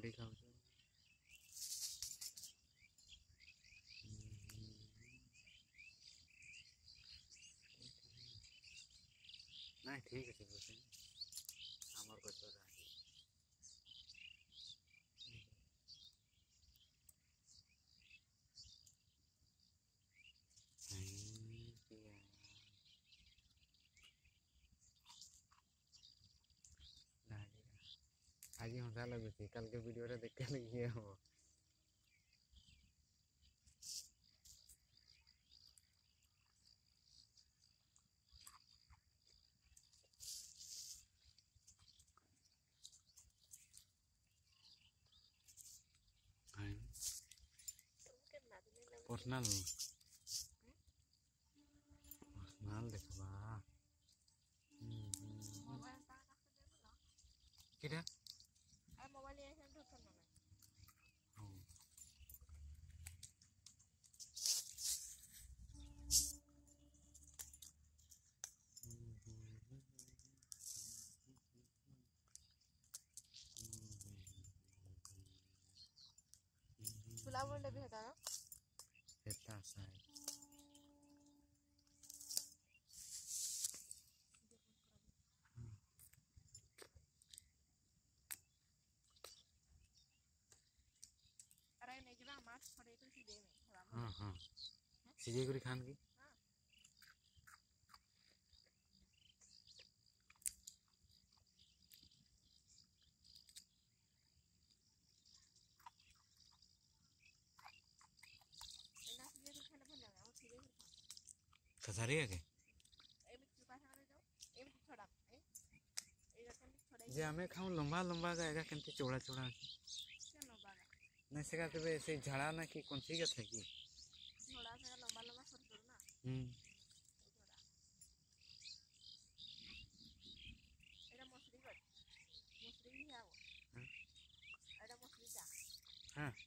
ମାଡ଼ି ଖାଉଛ। ନାଇଁ ଠିକ୍ ଅଛି ବୁଝି ଆମର ଗଛରେ आज हंसा लगुच कल के वीडियो रे देख ये हम पर्सनल पर्सनल देखबा किटा आ मोबाइल ये से तो करना तुला बोलले भी होता ना हेता साई अरे नहीं जब हमार थोड़े तो सीधे में थोड़ा हां हां सीधे करी खान की ना सीधे तो खाना बन जाएगा वो सीधे कसारी है के ए में चुका खाने दो ए में थोड़ा ए रकम थोड़ा जे हमें खाऊं लंबा लंबा गाएगा केंते चौड़ा चौड़ा चलो बागा नहीं सेगा तबे ऐसे झाड़ा ना कि कौन सी गत है कि थोड़ा सा लंबा लंबा कर दो ना थोड़ा एरा मछली भी है वो एरा मछली का हां